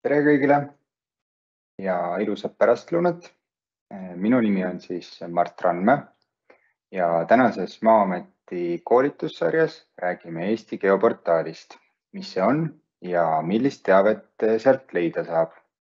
Tere kõigile ja ilusat pärastlõunat. Minu nimi on siis Mart Randme ja tänases Maa-ameti koolitussarjas räägime Eesti geoportaalist, mis see on ja millist teavet sealt leida saab.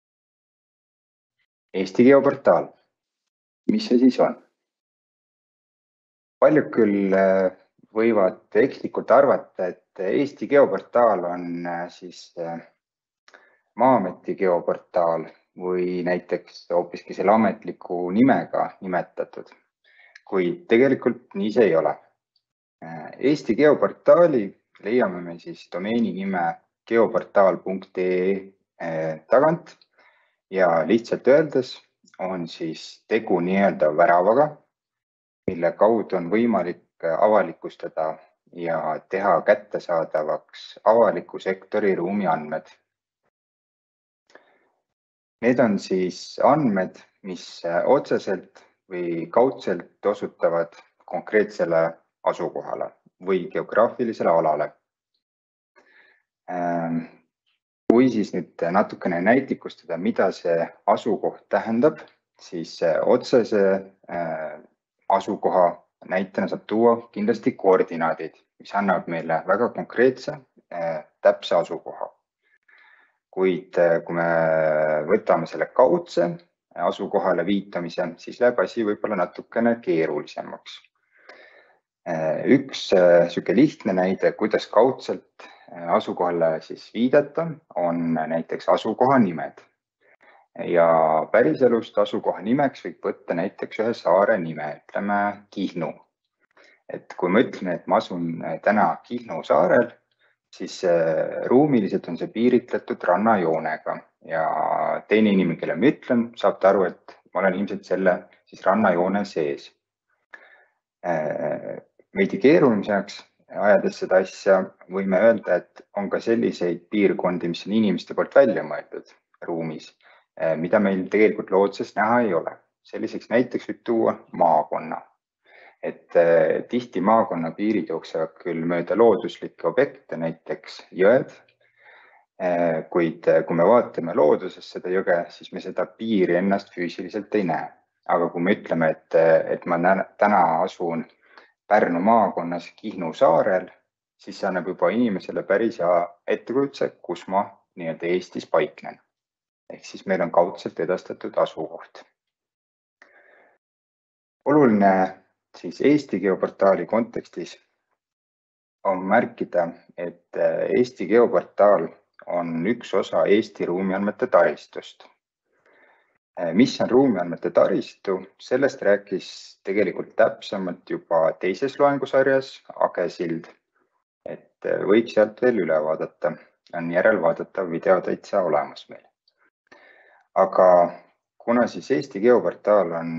Eesti geoportaal, mis see siis on? Paljud küll võivad ekslikult arvata, et Eesti geoportaal on siis Maa-ameti geoportaal või näiteks hoopiski selle ametliku nimega nimetatud, kuid tegelikult nii see ei ole. Eesti geoportaali leiame me siis domeeni nime geoportaal.ee tagant ja lihtsalt öeldes on siis tegu nii-öelda väravaga, mille kaudu on võimalik avalikustada ja teha kättesaadavaks avaliku sektori ruumiandmed. Need on siis andmed, mis otseselt või kaudselt osutavad konkreetsele asukohale või geograafilisele alale. Kui siis nüüd natukene näitlikustada, mida see asukoht tähendab, siis otsese asukoha näitena saab tuua kindlasti koordinaadid, mis annavad meile väga konkreetse täpse asukoha. Kuid kui me võtame selle kaudse asukohale viitamise, siis läheb asi võib-olla natukene keerulisemaks. Üks selline lihtne näide, kuidas kaudselt asukohale siis viidata, on näiteks asukoha nimed. Ja päriselust asukoha nimeks võib võtta näiteks ühe saare nime, ütleme Kihnu. Et kui ma ütlen, et ma asun täna Kihnu saarel, siis ruumiliselt on see piiritletud rannajoonega ja teine inimene, kelle ma ütlen, saab aru, et ma olen ilmselt selle siis rannajoone sees. Veidi keeruliseks ajades seda asja võime öelda, et on ka selliseid piirkondi, mis on inimeste poolt välja mõeldud ruumis, mida meil tegelikult loodses näha ei ole. Selliseks näiteks võib tuua maakonna. Et tihti maakonna piirid jooksevad küll mööda looduslikke objekte, näiteks jõed, kuid kui me vaatame looduses seda jõge, siis me seda piiri ennast füüsiliselt ei näe. Aga kui me ütleme, et ma täna asun Pärnu maakonnas Kihnu saarel, siis see annab juba inimesele päris hea ettekujutuse, kus ma nii-öelda Eestis paiknen. Ehk siis meil on kaudselt edastatud asukoht. Oluline siis Eesti geoportaali kontekstis on märkida, et Eesti geoportaal on üks osa Eesti ruumiandmete taristust. Mis on ruumiandmete taristu? Sellest rääkis tegelikult täpsemalt juba teises loengusarjas Age Sild, et võib sealt veel üle vaadata. On järelvaadatav video täitsa olemas meil. Aga kuna siis Eesti geoportaal on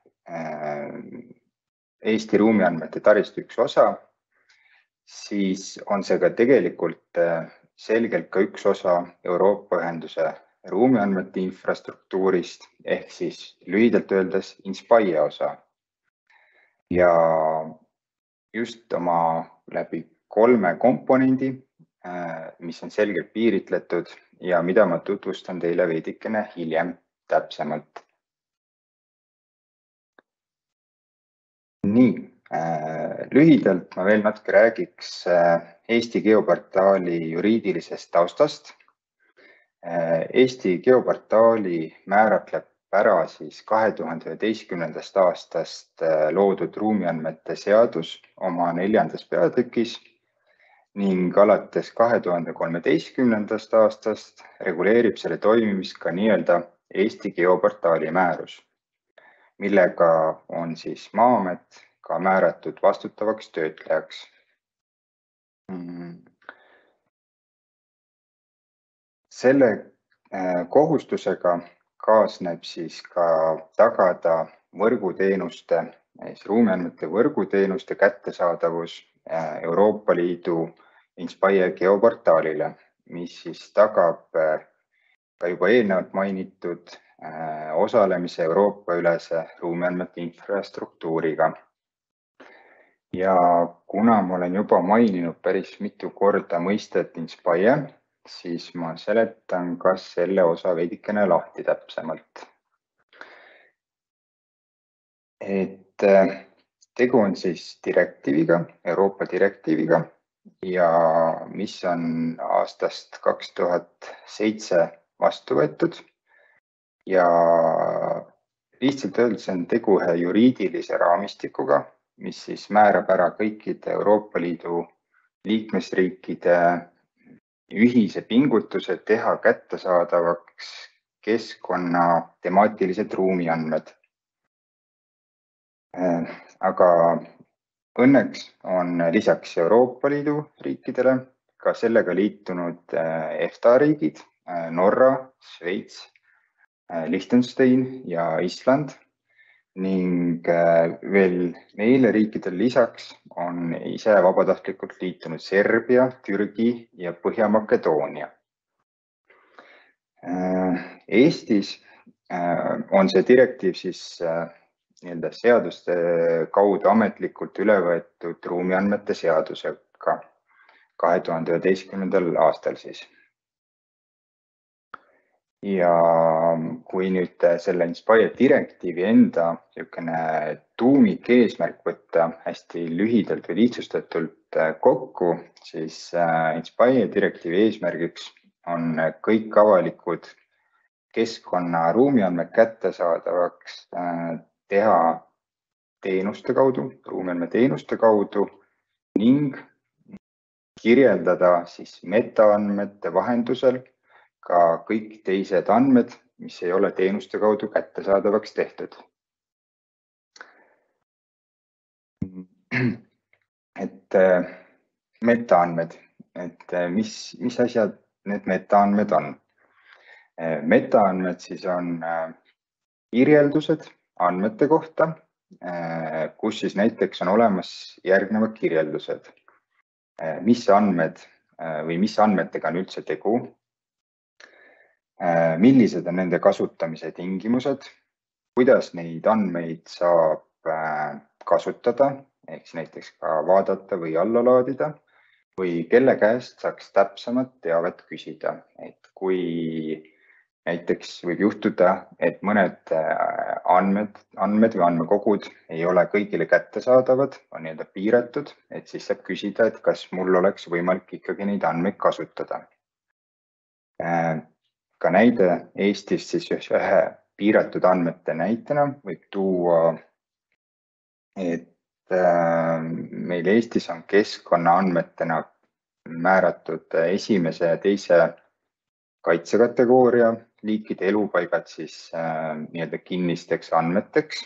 Eesti ruumiandmete taristu üks osa, siis on see ka tegelikult selgelt ka üks osa Euroopa Ühenduse ruumiandmete infrastruktuurist ehk siis lühidalt öeldes InSpire osa. Ja just oma läbi 3 komponendi, mis on selgelt piiritletud ja mida ma tutvustan teile veidikene hiljem täpsemalt. Nii, lühidalt ma veel natuke räägiks Eesti geoportaali juriidilisest taustast. Eesti geoportaali määratleb ära siis 2011. aastast loodud ruumiandmete seadus oma 4. peatükis ning alates 2013. aastast reguleerib selle toimimist ka nii-öelda Eesti geoportaali määrus, millega on siis Maa-amet ka määratud vastutavaks töötlejaks. Selle kohustusega kaasneb siis ka tagada võrguteenuste, ruumiandmete võrguteenuste kättesaadavus Euroopa Liidu InSpire geoportaalile, mis siis tagab ka juba eelnevalt mainitud osalemise Euroopa ülese ruumiandmete infrastruktuuriga. Ja kuna ma olen juba maininud päris mitu korda mõistet InSpire, siis ma seletan ka selle osa veidikene lahti täpsemalt. Et tegu on siis direktiiviga, Euroopa direktiiviga ja mis on aastast 2007 vastu võetud ja lihtsalt öeldes on tegu ühe juriidilise raamistikuga, mis siis määrab ära kõikide Euroopa Liidu liikmesriikide ühise pingutuse teha kättesaadavaks keskkonna temaatilised ruumiandmed. Aga õnneks on lisaks Euroopa Liidu riikidele ka sellega liitunud EFTA riigid, Norra, Šveits, Liechtenstein ja Island ning veel neile riikidele lisaks on ise vabatahtlikult liitunud Serbia, Türgi ja Põhja-Makedoonia. Eestis on see direktiiv siis seaduste kaudu ametlikult üle võetud ruumiandmete seadusega 2011. aastal siis. Ja kui nüüd selle Inspire direktiivi enda tuumik eesmärk võtta hästi lühidalt või lihtsustatult kokku, siis Inspire direktiivi eesmärgiks on kõik avalikud keskkonna ruumiandmed kättesaadavaks teha teenuste kaudu, ruumiandmeteenuste kaudu ning kirjeldada siis metaandmete vahendusel ka kõik teised andmed, mis ei ole teenuste kaudu kättesaadavaks tehtud. Et metaandmed, et mis asjad need metaandmed on? Metaandmed siis on kirjeldused andmete kohta, kus siis näiteks on olemas järgnevad kirjeldused. Mis andmed või mis andmetega on üldse tegu? Millised on nende kasutamise tingimused? Kuidas neid andmeid saab kasutada, ehk näiteks ka vaadata või alla laadida? Või kelle käest saaks täpsemat teavet küsida? Et kui näiteks võib juhtuda, et mõned andmed või andmekogud ei ole kõigile kättesaadavad, on piiratud, et siis saab küsida, et kas mul oleks võimalik ikkagi neid andmeid kasutada. Ka näide Eestis siis ühe piiratud andmete näitena võib tuua, et meil Eestis on keskkonnaandmetena määratud esimese ja teise kaitsekategooria liikide elupaigad siis kinnisteks andmeteks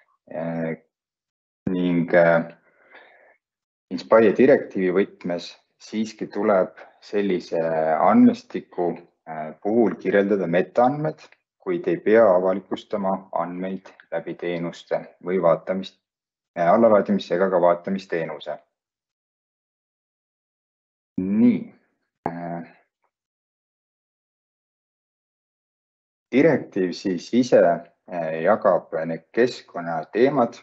ning Inspire direktiivi võtmes siiski tuleb sellise andmestiku puhul kirjeldada metaandmed, kuid ei pea avalikustama andmeid läbi teenuste või allalaadimise ega ka vaatamisteenuse. Nii. Direktiiv siis ise jagab need keskkonnateemad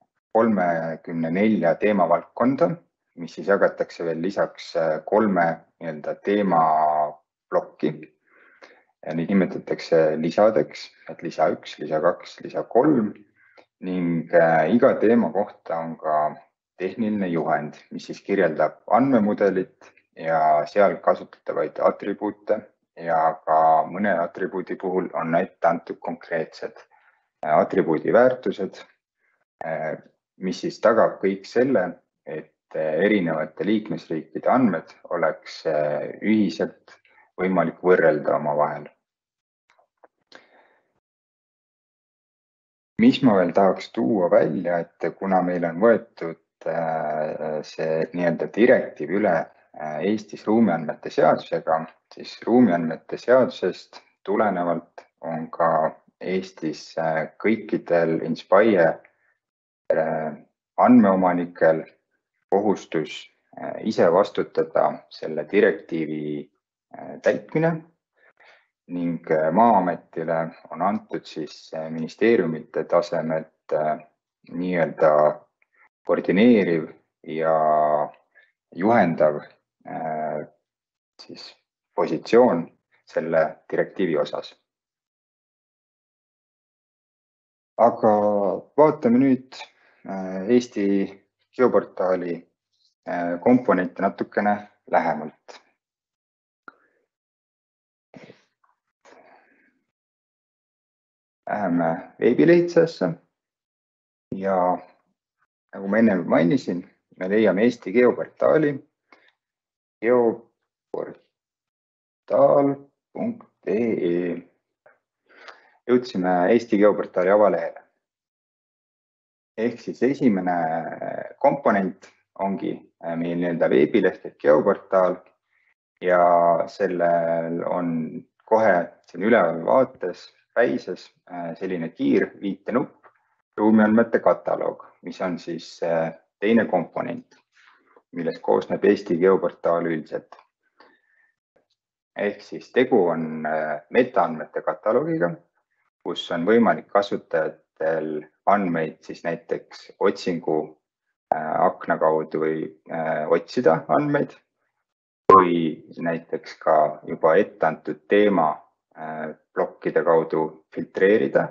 34 teemavaldkonda, mis siis jagatakse veel lisaks 3 teemaplokki. Neid nimetatakse lisadeks, et lisa 1, lisa 2, lisa 3 ning iga teema kohta on ka tehniline juhend, mis siis kirjeldab andmemudelit ja seal kasutatavaid atribuute. Ja ka mõne atribuudi puhul on ette antud konkreetsed atribuudi väärtused, mis siis tagab kõik selle, et erinevate liikmesriikide andmed oleks ühiselt võimalik võrrelda omavahel. Mis ma veel tahaks tuua välja, et kuna meil on võetud see direktiiv üle Eestis ruumiandmete seadusega, siis ruumiandmete seadusest tulenevalt on ka Eestis kõikidel Inspire andmeomanikel kohustus ise vastutada selle direktiivi täitmine ning Maa-ametile on antud siis ministeeriumite tasemelt nii-öelda koordineeriv ja juhendav siis positsioon selle direktiivi osas. Aga vaatame nüüd Eesti geoportaali komponente natukene lähemalt. Läheme veebilehitsesse ja nagu ma enne mainisin, me leiame Eesti geoportaali geoportaal.ee. Jõudsime Eesti geoportaali avalehele. Ehk siis esimene komponent ongi meie nii-öelda veebileht ehk geoportaal ja sellel on kohe siin üleval vaates päises selline kiirviitenupp ruumiandmete kataloog, mis on siis teine komponent, millest koosneb Eesti geoportaal üldiselt. Ehk siis tegu on metaandmete kataloogiga, kus on võimalik kasutajatel andmeid siis näiteks otsingu akna kaudu või otsida andmeid või näiteks ka juba etteantud teema plokkide kaudu filtreerida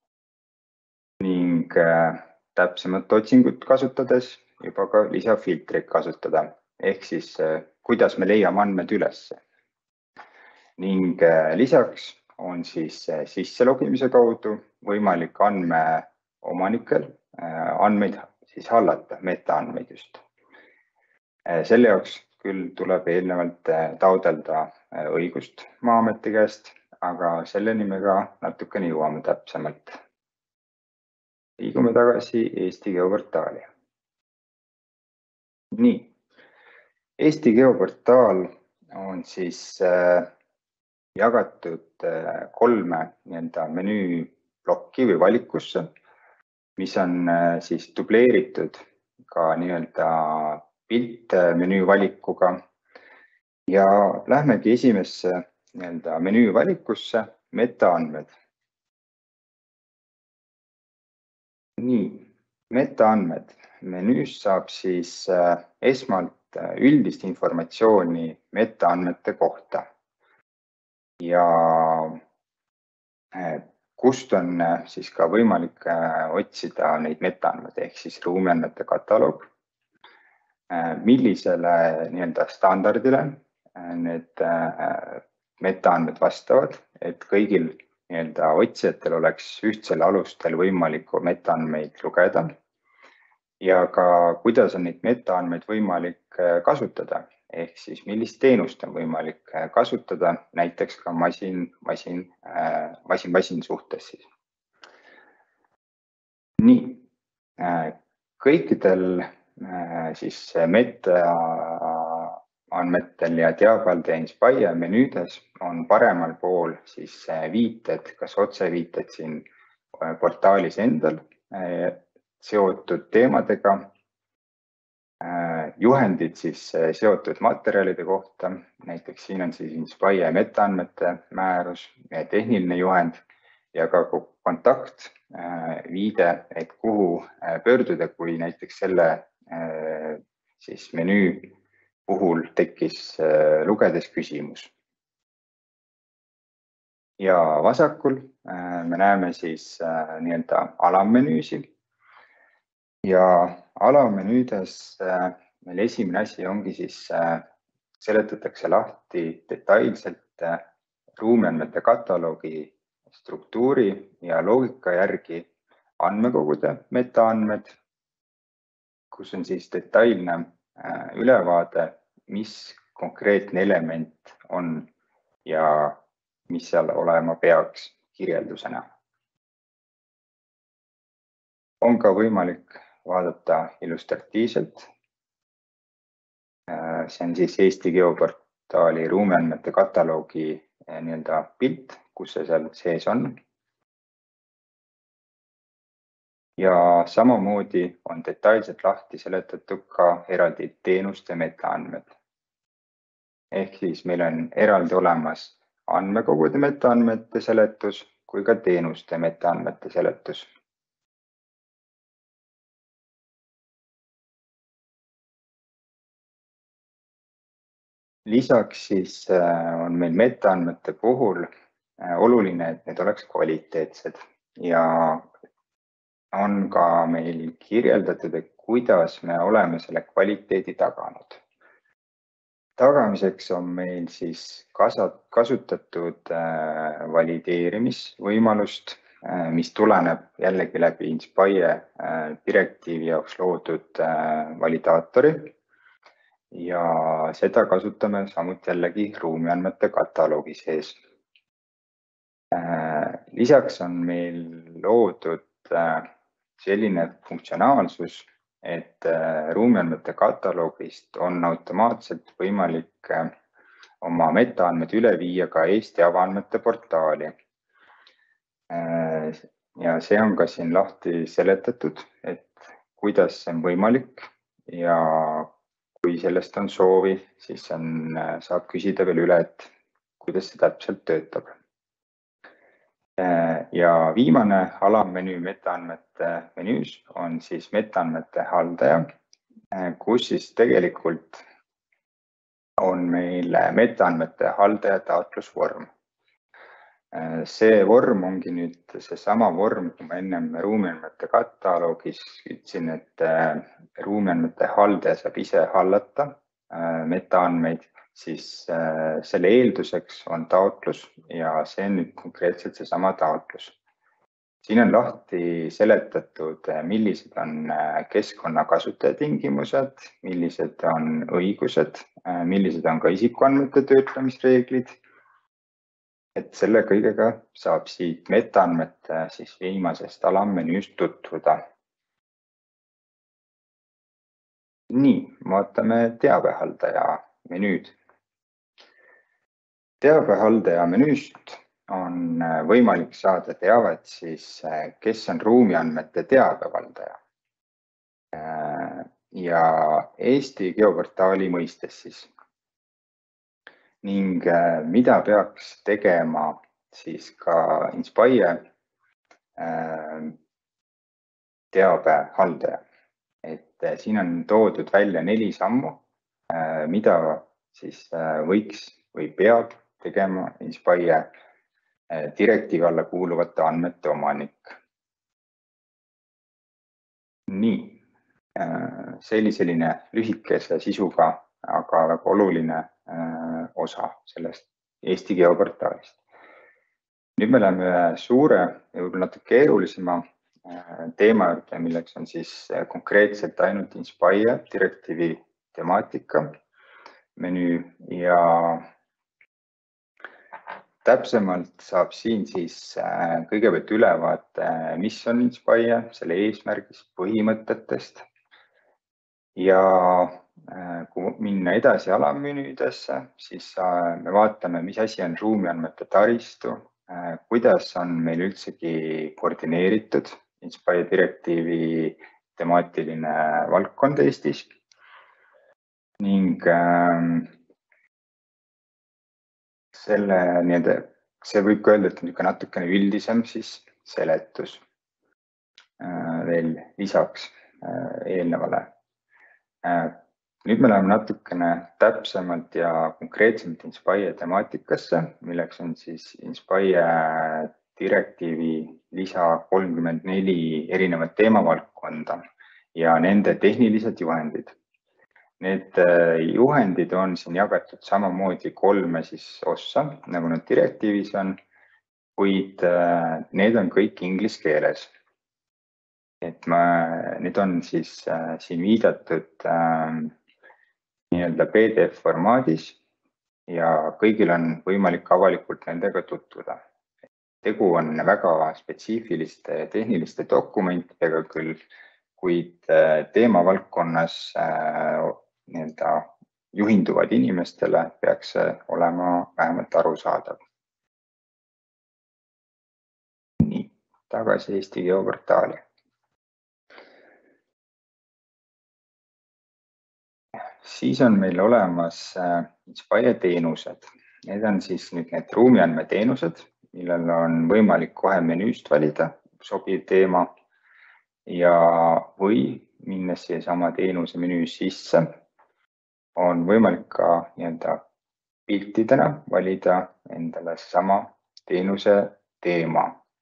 ning täpsemat otsingut kasutades juba ka lisafiltreid kasutada. Ehk siis kuidas me leiame andmed üles. Ning lisaks on siis sisselogimise kaudu võimalik andmeomanikel andmeid siis hallata, metaandmeid just. Selle jaoks küll tuleb eelnevalt taotleda õigust Maa-ameti käest, aga selleni me ka natukene jõuame täpsemalt. Liigume tagasi Eesti geoportaali. Nii, Eesti geoportaal on siis jagatud 3 menüüplokki või valikusse, mis on siis dubleeritud ka piltmenüü valikuga ja lähmegi esimesse menüü valikusse metaandmed. Nii, metaandmed. Menüüs saab siis esmalt üldist informatsiooni metaandmete kohta. Ja kust on siis ka võimalik otsida neid metaandmeid ehk siis ruumiandmete kataloog, millisele standardile need metaandmed vastavad, et kõigil otsijatel oleks ühtsel alustel võimalik metaandmeid lugeda ja ka kuidas on neid metaandmeid võimalik kasutada. Ehk siis millist teenust on võimalik kasutada näiteks ka masin-masin suhtes. Nii, kõikidel siis metaandmetel ja teabealde Inspire menüüdes on paremal pool siis viited, kas otseviited siin portaalis endal seotud teemadega, juhendid siis seotud materjalide kohta, näiteks siin on siis Inspire metaandmete määrus, tehniline juhend ja ka kontakt, viide, et kuhu pöörduda, kui näiteks selle siis menüü puhul tekkis lugedes küsimus. Ja vasakul me näeme siis alammenüüsi ja alamenüüdes meil esimene asi ongi siis seletatakse lahti detailselt ruumiandmete kataloogi struktuuri ja loogika järgi andmekogude metaandmed, kus on siis detailne ülevaade, mis konkreetne element on ja mis seal olema peaks kirjeldusena. On ka võimalik vaadata illustratiivselt. See on siis Eesti geoportaali ruumiandmete kataloogi pilt, kus see seal sees on. Ja samamoodi on detailselt lahti seletatud ka eraldi teenuste metaandmed. Ehk siis meil on eraldi olemas andmekogude metaandmete seletus kui ka teenuste metaandmete seletus. Lisaks siis on meil metaandmete puhul oluline, et need oleks kvaliteetsed ja on ka meil kirjeldatud, et kuidas me oleme selle kvaliteedi taganud. Tagamiseks on meil siis kasutatud valideerimisvõimalust, mis tuleneb jällegi läbi Inspire direktiivi jaoks loodud validaatori ja seda kasutame samuti jällegi ruumiandmete kataloogi sees. Lisaks on meil loodud selline funktsionaalsus, et ruumiandmete kataloogist on automaatselt võimalik oma metaandmed üle viia ka Eesti avaandmete portaali. Ja see on ka siin lahti seletatud, et kuidas see on võimalik ja kui sellest on soovi, siis saab küsida veel üle, et kuidas see täpselt töötab. Ja viimane alammenüü metaandmete menüüs on siis metaandmete haldaja, kus siis tegelikult on meil metaandmete haldaja taotlusvorm. See vorm ongi nüüd seesama vorm, kui ma ennem ruumiandmete kataloogis ütlesin, et ruumiandmete haldaja saab ise hallata metaandmeid, siis selle eelduseks on taotlus ja see on nüüd konkreetselt seesama taotlus. Siin on lahti seletatud, millised on keskkonna kasutajatingimused, millised on õigused, millised on ka isikuandmete töötlemisreeglid. Et selle kõigega saab siit metaandmete siis viimasest alammenüüst tutvuda. Nii, vaatame teabehaldaja menüüd. Teabehaldaja menüüst on võimalik saada teavet siis, kes on ruumiandmete teabevaldaja. Ja Eesti geoportaali mõistes siis. Ning mida peaks tegema siis ka Inspire teabehaldaja. Et siin on toodud välja 4 sammu, mida siis võiks või peab tegema Inspire direktiivi alla kuuluvate andmete omanik. Nii, see oli selline lühikese sisuga, aga väga oluline osa sellest Eesti geoportaalist. Nüüd me läheme suure ja võib-olla natuke keerulisema teema juurde, milleks on siis konkreetselt ainult Inspire direktiivi temaatika menüü ja täpsemalt saab siin siis kõigepealt ülevaate, mis on Inspire, selle eesmärgist, põhimõtetest ja kui minna edasi alammenüüdesse, siis me vaatame, mis asi on ruumiandmete taristu, kuidas on meil üldsegi koordineeritud Inspire direktiivi temaatiline valdkond Eestis ning see võib ka öelda, et on natukene üldisem siis seletus veel lisaks eelnevale. Nüüd me läheme natukene täpsemalt ja konkreetsemalt Inspire temaatikasse, milleks on siis Inspire direktiivi lisa 34 erinevat teemavaldkonda ja nende tehnilised juhendid. Need juhendid on siin jagatud samamoodi 3 ossa, nagu nad direktiivis on, kuid need on kõik inglise keeles. Et need on siis siin viidatud nii-öelda PDF formaadis ja kõigil on võimalik avalikult nendega tutvuda. Tegu on väga spetsiifiliste tehniliste dokumentidega küll, kuid teemavaldkonnas nii-öelda juhinduvad inimestele peaks olema vähemalt arusaadav. Nii, tagasi Eesti geoportaali. Siis on meil olemas Inspire teenused. Need on siis nüüd need ruumiandmeteenused, millel on võimalik kohe menüüst valida sobiv teema ja või minnes sama teenuse menüü sisse, on võimalik ka nii-öelda piltidena valida endale sama teenuse teema.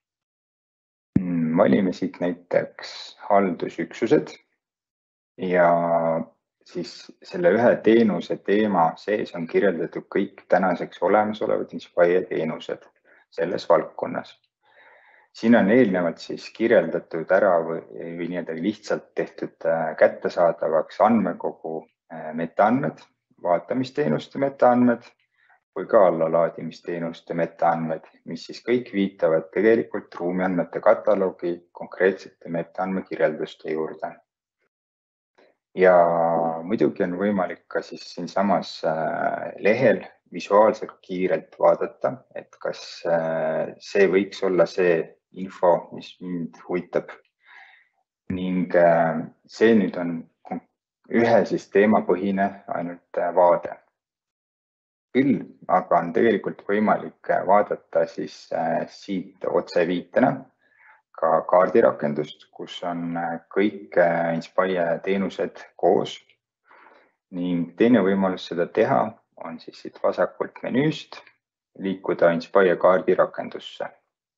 Valime siit näiteks haldusüksused ja siis selle ühe teenuse teema sees on kirjeldatud kõik tänaseks olemasolevad Inspire teenused selles valdkonnas. Siin on eelnevalt siis kirjeldatud ära või nii-öelda lihtsalt tehtud kättesaadavaks andmekogu metaandmed, vaatamisteenuste metaandmed või ka allalaadimisteenuste metaandmed, mis siis kõik viitavad tegelikult ruumiandmete kataloogi konkreetsete metaandmekirjelduste juurde. Ja muidugi on võimalik ka siis siinsamas lehel visuaalselt kiirelt vaadata, et kas see võiks olla see info, mis mind huvitab. Ning see nüüd on ühe siis teemapõhine ainult vaade. Küll aga on tegelikult võimalik vaadata siis siit otseviitena ka kaardirakendust, kus on kõik Inspire teenused koos. Ning teine võimalus seda teha on siis siit vasakult menüüst liikuda Inspire kaardirakendusse.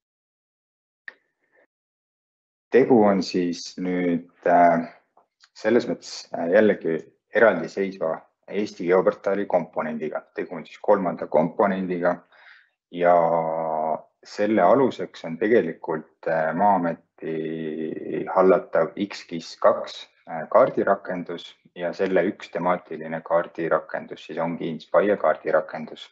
Tegu on siis nüüd selles mõttes jällegi eraldiseisva Eesti geoportaali komponendiga. Tegu on siis 3. komponendiga ja selle aluseks on tegelikult Maa-ameti hallatav X-KIS2 kaardirakendus ja selle üks temaatiline kaardirakendus siis ongi Inspire kaardirakendus.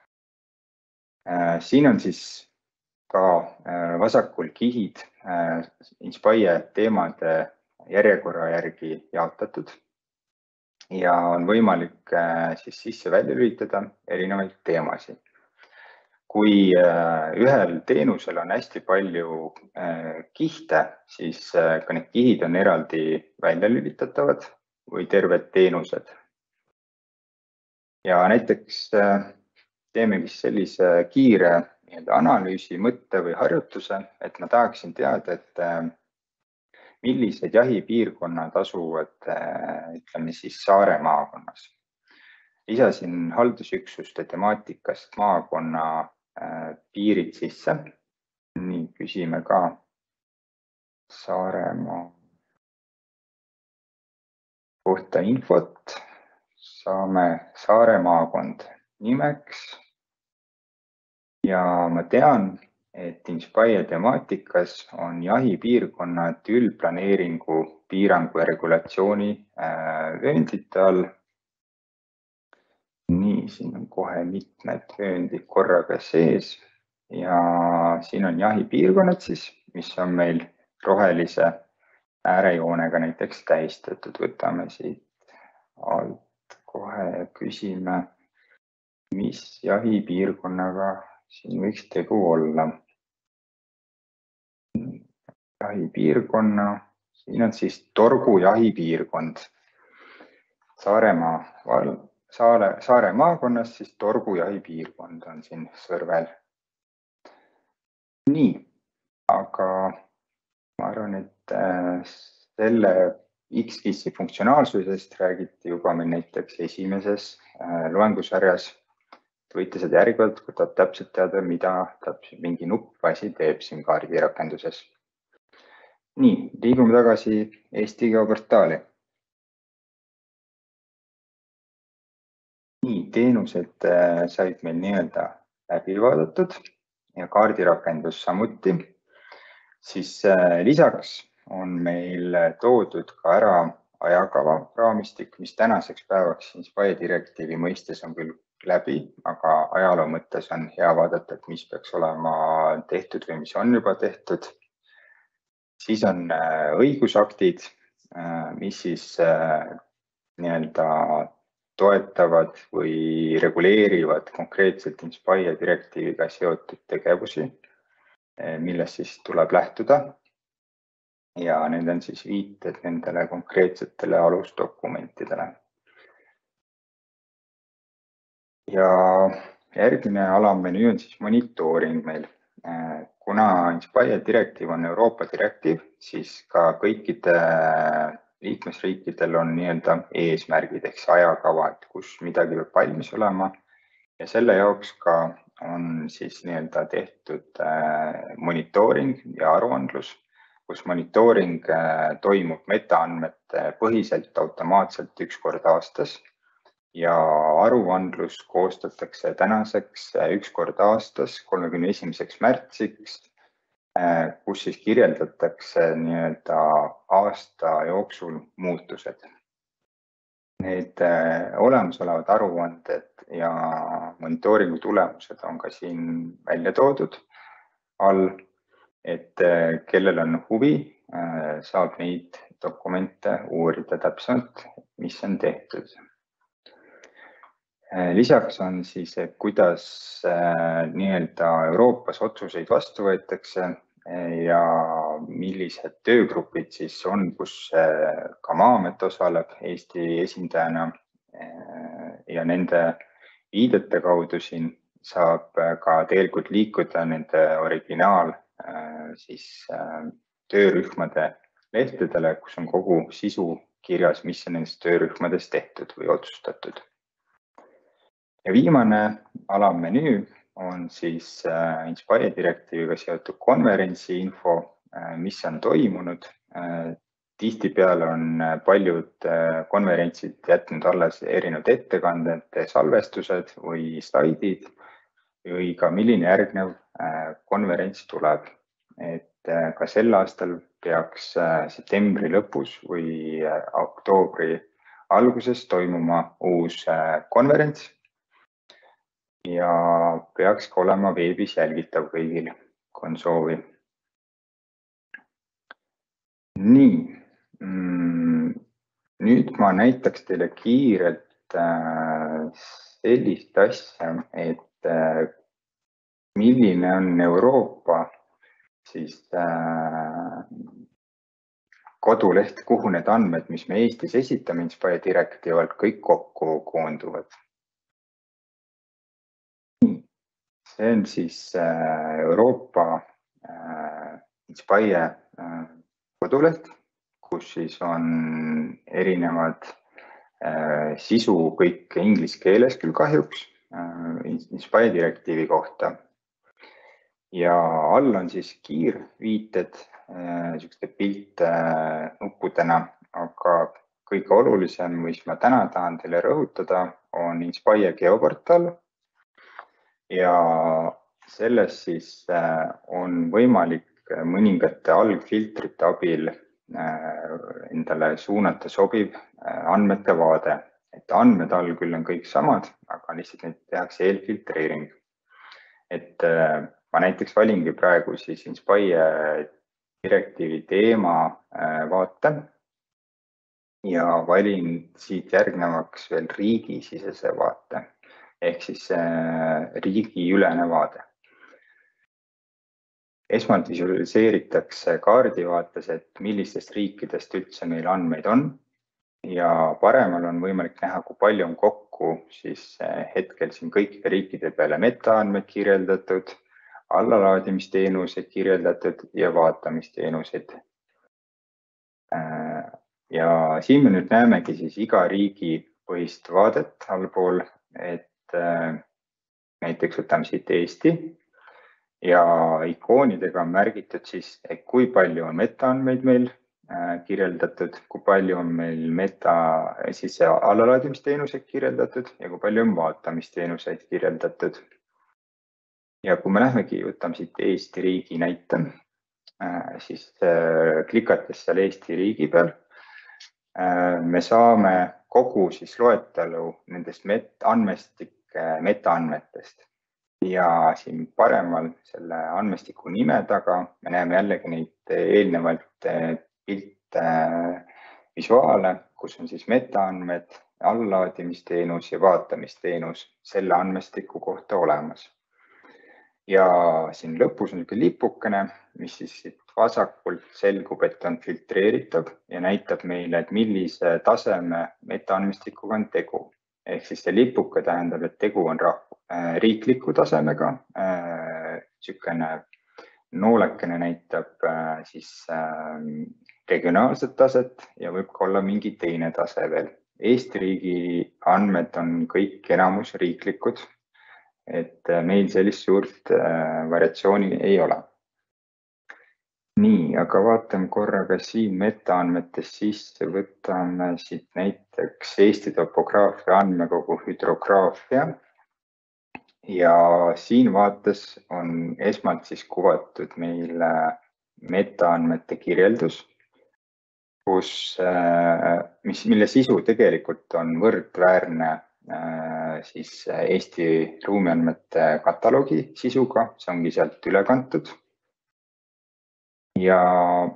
Siin on siis ka vasakul kihid Inspire teemade järjekorra järgi jaotatud ja on võimalik siis sisse-välja lülitada erinevaid teemasid. Kui ühel teenusel on hästi palju kihte, siis ka need kihid on eraldi välja lülitatavad või terved teenused. Ja näiteks teemegi sellise kiire analüüsi, mõtte või harjutuse, et ma tahaksin teada, et millised jahipiirkonnad asuvad, ütleme siis Saare maakonnas. Lisasin haldusüksuste temaatikast maakonna piirid sisse. Nii küsime ka Saaremaa kohta infot. Saame Saare maakond nimeks. Ja ma tean, et Inspire temaatikas on jahipiirkonnad üldplaneeringu piirangu ja regulatsiooni vööndite all. Nii, siin on kohe mitmed vööndid korraga sees ja siin on jahipiirkonnad siis, mis on meil rohelise äärejoonega näiteks tähistatud. Võtame siit alt kohe ja küsime, mis jahipiirkonnaga siin võiks tegu olla. Jahipiirkonna, siin on siis Torgu jahipiirkond. Saare maakonnas siis Torgu jahipiirkond on siin sõrvel. Nii, aga ma arvan, et selle X-KIS-i funktsionaalsusest räägiti juba meil näiteks esimeses loengusarjas. Võite seda järgivalt, kui tahab täpselt teada, mida täpselt mingi nupp asi teeb siin kaardirakenduses. Nii, liigume tagasi Eesti geoportaali. Nii, teenused said meil nii-öelda läbi vaadatud ja kaardirakendus samuti. Siis lisaks on meil toodud ka ära ajakava raamistik, mis tänaseks päevaks Inspire direktiivi mõistes on küll läbi, aga ajaloo mõttes on hea vaadata, et mis peaks olema tehtud või mis on juba tehtud. Siis on õigusaktid, mis siis nii-öelda toetavad või reguleerivad konkreetselt Inspire direktiiviga seotud tegevusi, millest siis tuleb lähtuda. Ja need on siis viited nendele konkreetsetele alusdokumentidele. Ja järgmine alammenüü on siis monitooring meil. Kuna Inspire direktiiv on Euroopa direktiiv, siis ka kõikide liikmesriikidel on nii-öelda eesmärgid ehk ajakava, et kus midagi peab valmis olema ja selle jaoks ka on siis nii-öelda tehtud monitooring ja aruandlus, kus monitooring toimub metaandmete põhiselt automaatselt 1 kord aastas ja aruandlus koostatakse tänaseks 1 kord aastas 31. märtsiks, kus siis kirjeldatakse nii-öelda aasta jooksul muutused. Need olemasolevad aruanded ja monitooringu tulemused on ka siin välja toodud all, et kellel on huvi, saab neid dokumente uurida täpsemalt, mis on tehtud. Lisaks on siis, kuidas nii-öelda Euroopas otsuseid vastu võetakse ja millised töögrupid siis on, kus ka Maa-amet osaleb Eesti esindajana ja nende viidete kaudu siin saab ka tegelikult liikuda nende originaal siis töörühmade lehtedele, kus on kogu sisu kirjas, mis on nendest töörühmades tehtud või otsustatud. Ja viimane alammenüü on siis Inspire direktiiviga seotud konverentsi info, mis on toimunud. Tihtipeale on paljud konverentsid jätnud alles erinevad ettekanded, salvestused või slaidid või ka milline järgnev konverents tuleb. Et ka sel aastal peaks septembri lõpus või oktoobri alguses toimuma uus konverents ja peaks ka olema veebis jälgitav kõigil, kui on soovi. Nii, nüüd ma näitaks teile kiirelt sellist asja, et milline on Euroopa siis koduleht, kuhu need andmed, mis me Eestis esitame Inspire direktiivalt, kõik kokku koonduvad. See on siis Euroopa Inspire koduleht, kus siis on erinevad sisu kõik inglise keeles küll kahjuks Inspire direktiivi kohta. Ja all on siis kiirviited niisuguste piltnuppudena, aga kõige olulisem, mis ma täna tahan teile rõhutada, on Inspire geoportaal. Ja selles siis on võimalik mõningate algfiltrite abil endale suunata sobiv andmete vaade. Et andmed all küll on kõik samad, aga lihtsalt neid tehakse eelfiltreering. Et ma näiteks valingi praegu siis Inspire direktiivi teema vaate ja valin siit järgnevaks veel riigisisese vaate. Ehk siis riigiülene vaade. Esmalt visualiseeritakse kaardivaates, et millistest riikidest üldse meil andmeid on ja paremal on võimalik näha, kui palju on kokku siis hetkel siin kõikide riikide peale metaandmeid kirjeldatud, allalaadimisteenuseid kirjeldatud ja vaatamisteenuseid. Ja siin me nüüd näemegi siis iga riigi põhist vaadet allpool, et näiteks võtame siit Eesti ja ikoonidega on märgitud siis, et kui palju on metaandmeid meil kirjeldatud, kui palju on meil siis allalaadimisteenuseid kirjeldatud ja kui palju on vaatamisteenuseid kirjeldatud. Ja kui me lähmegi, võtame siit Eesti riigi näite, siis klikates seal Eesti riigi peal, me saame kogu siis loetelu nendest metaandmetest ja siin paremal selle andmestiku nime taga me näeme jällegi neid eelnevalt visuaale, kus on siis metaandmed, allalaadimisteenus ja vaatamisteenus selle andmestiku kohta olemas. Ja siin lõpus on niisugune lipukene, mis siis siit vasakult selgub, et on filtreeritav ja näitab meile, et millise taseme metaandmestikuga on tegu. Ehk siis see lipuke tähendab, et tegu on riikliku tasemega. Niisugune noolekene näitab siis regionaalset taset ja võib ka olla mingi teine tase veel. Eesti riigi andmed on kõik enamus riiklikud. et meil sellist suurt variatsiooni ei ole. Nii, aga vaatame korra ka siin metaandmetest sisse, võtame siit näiteks Eesti topograafia andmekogu hüdrograafia. Ja siin vaates on esmalt siis kuvatud meil metaandmete kirjeldus, mille sisu tegelikult on võrdväärne siis Eesti ruumiandmete kataloogi sisuga, see ongi sealt üle kantud. Ja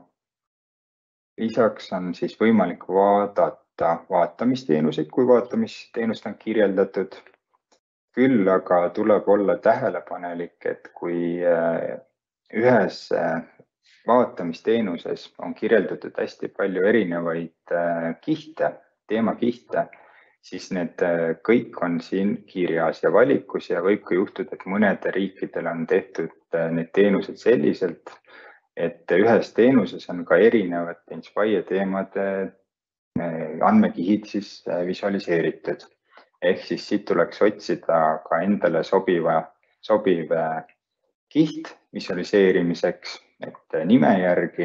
lisaks on siis võimalik vaadata vaatamisteenuseid, kui vaatamisteenust on kirjeldatud. Küll aga tuleb olla tähelepanelik, et kui ühes vaatamisteenuses on kirjeldatud hästi palju erinevaid kihte, teemakihte, siis need kõik on siin kirjas ja valikus ja võib ka juhtuda, et mõnede riikidel on tehtud need teenused selliselt, et ühes teenuses on ka erinevate Inspire teemade andmekihid siis visualiseeritud. Ehk siis siit tuleks otsida ka endale sobiv kiht visualiseerimiseks, et nime järgi.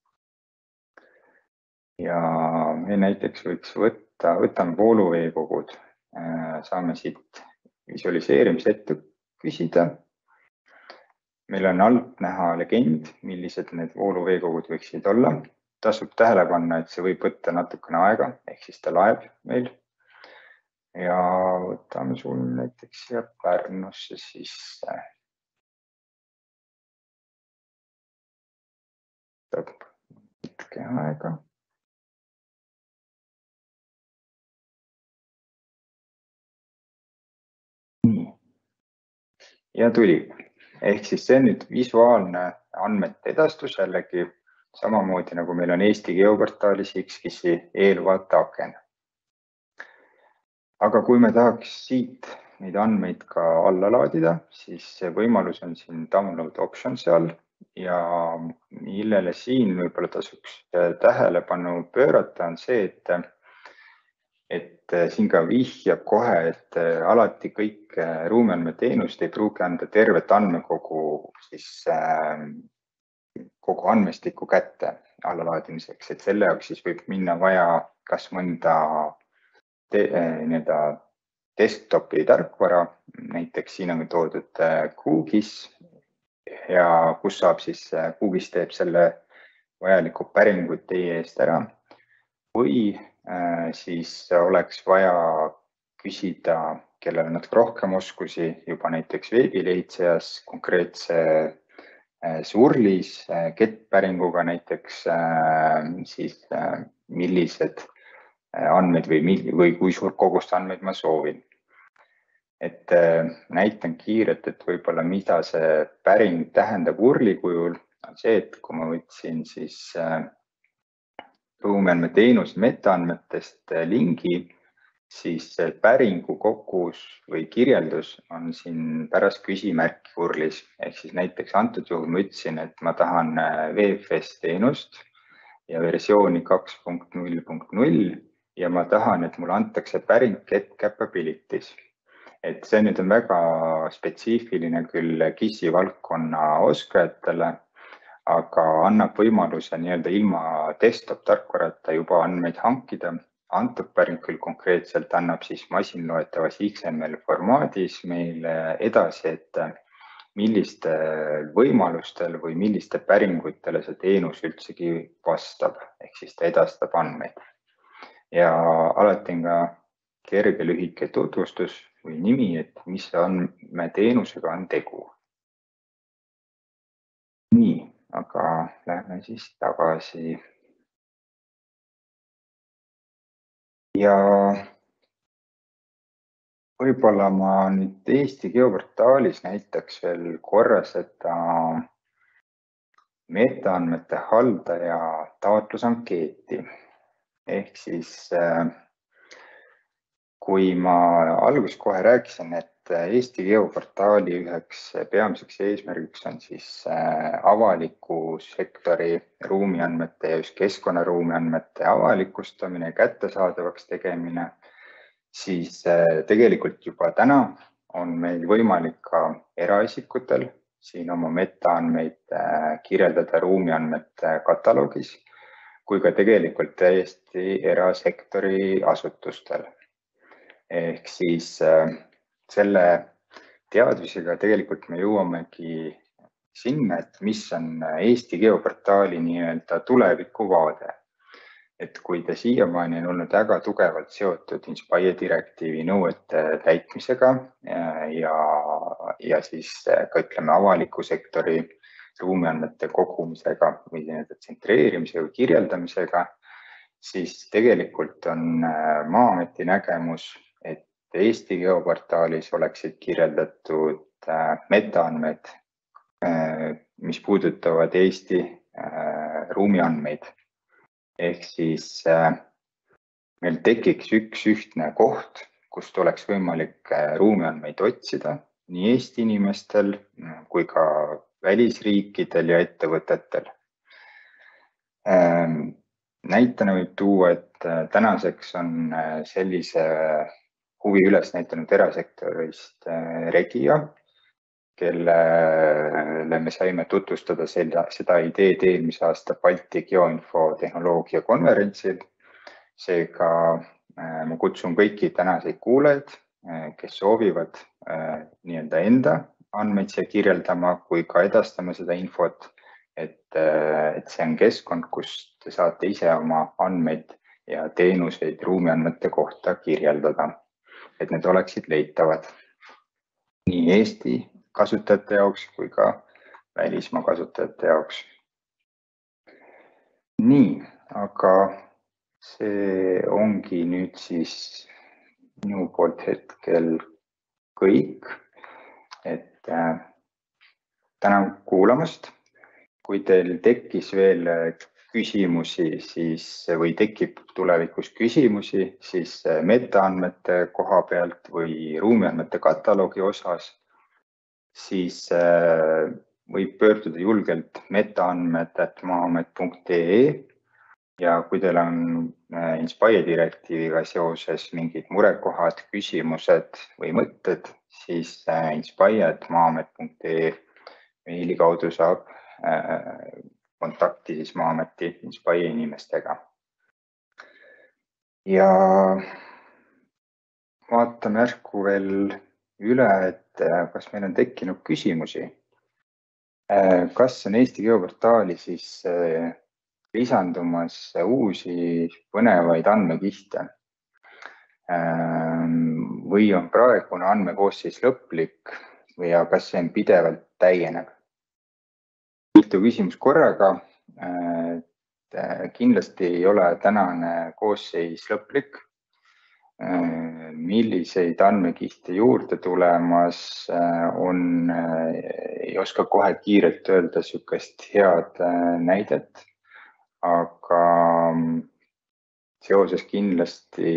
Ja me näiteks võiks võtame vooluveekogud, saame siit visualiseerimise ette küsida. Meil on alt näha legend, millised need vooluveekogud võiksid olla. Tasub tähele panna, et see võib võtta natukene aega, ehk siis ta laeb meil. Ja võtame sul näiteks siia Pärnusse sisse. Võtab hetke aega. Nii. Ja tuli. Ehk siis see on nüüd visuaalne andmete edastus jällegi samamoodi nagu meil on Eesti geoportaalis X-KIS-i eelvaate aken. Aga kui me tahaks siit neid andmeid ka alla laadida, siis see võimalus on siin download option seal ja millele siin võib-olla tasuks tähelepanu pöörata on see, et siin ka vihjab kohe, et alati kõik ruumiandmeteenust ei pruugi anda tervet andmekogu siis kogu andmestiku kätte allalaadimiseks, et selle jaoks siis võib minna vaja kas mõnda desktopi tarkvara, näiteks siin on toodud QGIS ja kus saab siis QGIS teeb selle vajaliku päringut teie eest ära või siis oleks vaja küsida, kellel on natuke rohkem oskusi juba näiteks veebilehitsejas konkreetse Surlis get-päringuga näiteks siis millised andmeid või kui suur kogust andmeid ma soovin. Et näitan kiirelt, et võib-olla mida see päring tähendab URL-i kujul on see, et kui ma võtsin siis ruumiandmeteenus metaandmetest lingi, siis päringu kogus või kirjeldus on siin pärast küsimärki URL-is. Ehk siis näiteks antud juhul ma ütlesin, et ma tahan VFS teenust ja versiooni 2.0.0 ja ma tahan, et mulle antakse päring get capabilities. Et see nüüd on väga spetsiifiline küll KIS-i valdkonna oskajatele, aga annab võimaluse nii-öelda ilma desktop tarkvarata juba andmeid hankida. Antud päring küll konkreetselt annab siis masinloetavas XML formaadis meile edasi, et millistel võimalustel või milliste päringutele see teenus üldsegi vastab, ehk siis ta edastab andmeid. Ja alati on ka kerge lühike tutvustus või nimi, et mis andmeteenusega on tegu. Nii. Aga lähme siis tagasi. Ja võib-olla ma nüüd Eesti geoportaalis näitaks veel korra seda metaandmete haldaja taotlusankeeti. Ehk siis kui ma alguses kohe rääkisin, et Eesti geoportaali üheks peamiseks eesmärgiks on siis avaliku sektori ruumiandmete ja just keskkonnaruumiandmete avalikustamine ja kättesaadavaks tegemine, siis tegelikult juba täna on meil võimalik ka eraisikutel siin oma metaandmeid kirjeldada ruumiandmete kataloogis, kui ka tegelikult täiesti erasektori asutustel. Ehk siis selle teadmisega tegelikult me jõuamegi sinna, et mis on Eesti geoportaali nii-öelda tulevikuvaade. Et kui ta siiamaani on olnud väga tugevalt seotud Inspire direktiivi nõuete täitmisega ja siis ka ütleme avaliku sektori ruumiandmete kogumisega või tsentreerimisega, kirjeldamisega, siis tegelikult on Maa-ameti nägemus, et Eesti geoportaalis oleksid kirjeldatud metaandmed, mis puudutavad Eesti ruumiandmeid. Ehk siis meil tekiks üks ühtne koht, kust oleks võimalik ruumiandmeid otsida nii Eesti inimestel kui ka välisriikidel ja ettevõtetel. Näitena võib tuua, et tänaseks on sellise huvi üles näitanud erasektorist Regia, kellele me saime tutvustada seda ideed eelmise aasta Balti geoinfo tehnoloogia konverentsil. Seega ma kutsun kõiki tänaseid kuulajaid, kes soovivad nii-öelda enda andmeid siia kirjeldama, kui ka edastama seda infot, et see on keskkond, kus te saate ise oma andmeid ja teenuseid ruumiandmete kohta kirjeldada, et need oleksid leitavad nii Eesti kasutajate jaoks kui ka välismaa kasutajate jaoks. Nii, aga see ongi nüüd siis minu poolt hetkel kõik, et tänan kuulamast. Kui teil tekkis veel küsimusi või tekib tulevikus küsimusi, siis metaandmete koha pealt või ruumiandmete kataloogi osas, siis võib pöörduda julgelt metaandmed@maamet.ee ja kui teil on Inspire direktiiviga seoses mingid murekohad, küsimused või mõtted, siis inspire@maamet.ee meili kaudu saab kontakti siis Maa-ameti Inspire inimestega. Ja vaatame järsku veel üle, et kas meil on tekkinud küsimusi. Kas on Eesti geoportaali siis lisandumas uusi põnevaid andmekihte või on praegune andmekoosseis lõplik või kas see on pidevalt täieneb? Mitu küsimus korraga. Kindlasti ei ole tänane koosseis lõplik. Milliseid andmekihte juurde tulemas on, ei oska kohe kiirelt öelda sükest head näidet, aga seoses kindlasti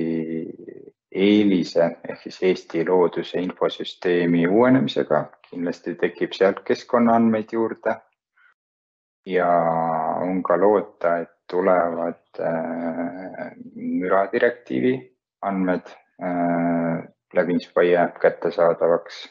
EELISE ehk siis Eesti looduse infosüsteemi uuenemisega kindlasti tekib sealt keskkonnaandmeid juurde ja on ka loota, et tulevad müradirektiivi andmed läbi Inspire kättesaadavaks.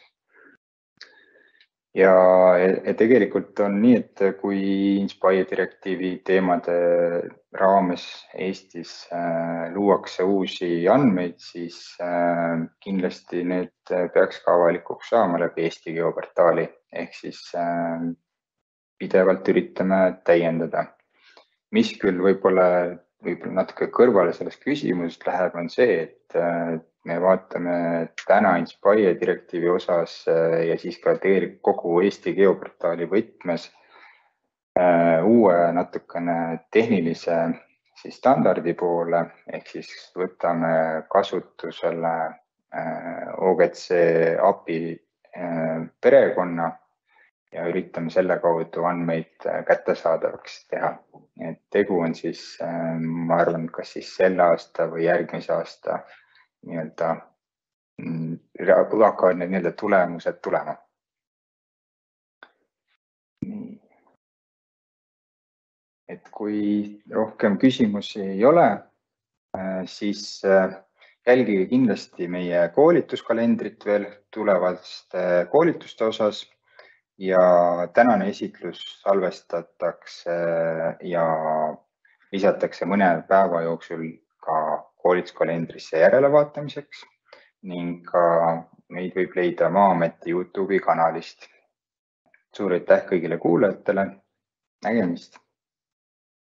Ja tegelikult on nii, et kui Inspire direktiivi teemade raames Eestis luuakse uusi andmeid, siis kindlasti need peaks ka avalikuks saama läbi Eesti geoportaali, ehk siis pidevalt üritame täiendada. Mis küll võib-olla natuke kõrvale sellest küsimusest läheb, on see, et me vaatame täna Inspire direktiivi osas ja siis ka kogu Eesti geoportaali võtmes uue natukene tehnilise standardi poole, ehk siis võtame kasutusele OGC API perekonna ja üritame selle kaudu andmeid kättesaadavaks teha. Et tegu on siis, ma arvan, kas siis selle aasta või järgmise aasta hakkavad need tulemused tulema. Et kui rohkem küsimusi ei ole, siis Jälgige kindlasti meie koolituskalendrit veel tulevaste koolituste osas ja tänane esitlus salvestatakse ja lisatakse mõne päeva jooksul ka koolituskalendrisse järelevaatamiseks ning ka meid võib leida Maa-ameti YouTube'i kanalist. Suur aitäh kõigile kuulajatele, nägemist!